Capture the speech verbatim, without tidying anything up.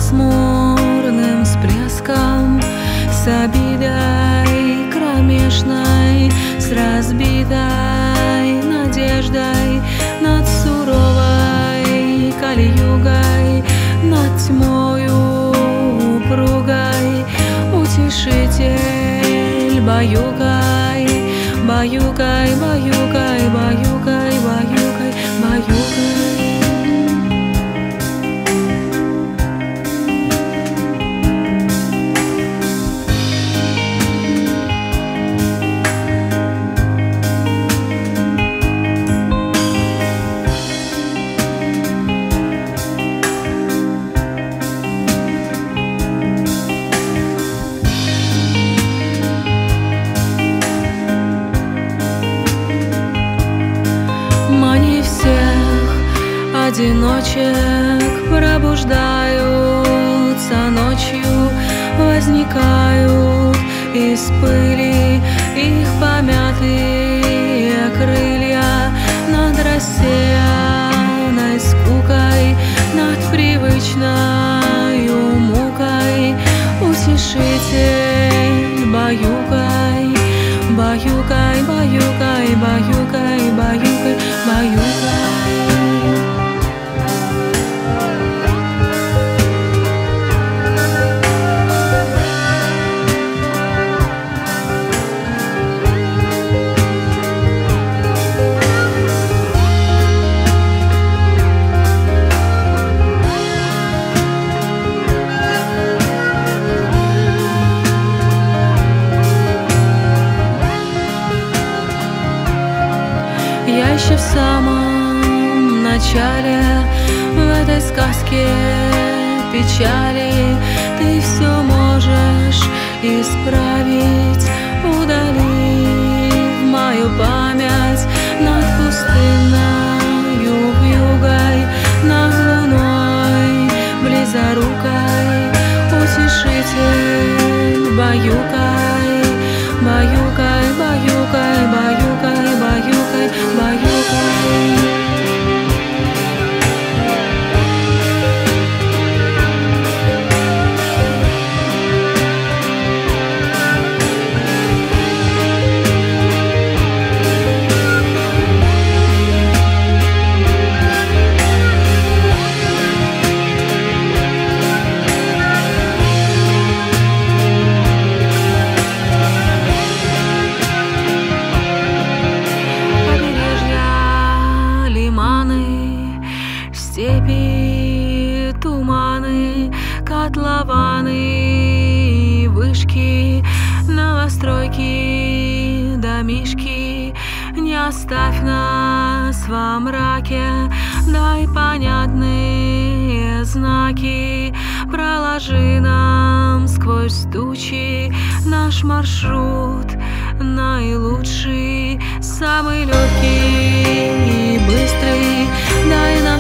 пасмурным всплеском, с обидой кромешной, с разбитой надеждой, над суровой кольюгой, над тьмою упругой. Утешитель, баюкай, баюкай, баюкай, баюкай, баюкай, баюкай. Мани всех одиночек пробуждаются ночью, возникают из пыли их помятые крылья, над рассеянной скукой, над привычной мукой. Утешитель, баюкай, баюкай, баюкай, баюкай, баюкай, баюкай. Я еще в самом начале в этой сказке печали. Ты все можешь исправить, удалив мою память над пустынною вьюгой, над луной близорукой. Утешитель, баюкай, баюкай, баюкай, баюкай, баюкай, баюкай. Степи, туманы, котлованы, вышки, новостройки, домишки. Не оставь нас во мраке, дай понятные знаки, проложи нам сквозь тучи наш маршрут наилучший, самый легкий и быстрый. Дай нам